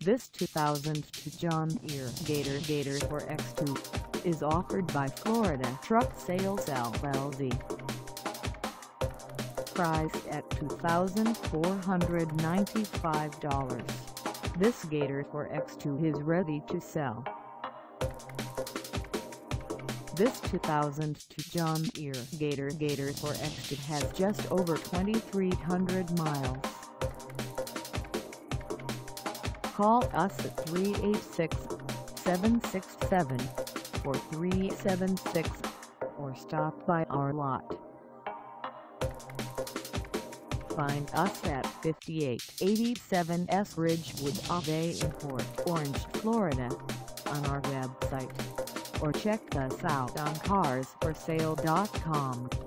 This 2002 John Deere Gator 4X2 is offered by Florida Truck Sales LLC. Priced at $2,495, this Gator 4X2 is ready to sell. This 2002 John Deere Gator 4X2 has just over 2,300 miles. Call us at 386-767-4376 or stop by our lot. Find us at 5887 S Ridgewood Ave in Port Orange, Florida on our website, or check us out on carsforsale.com.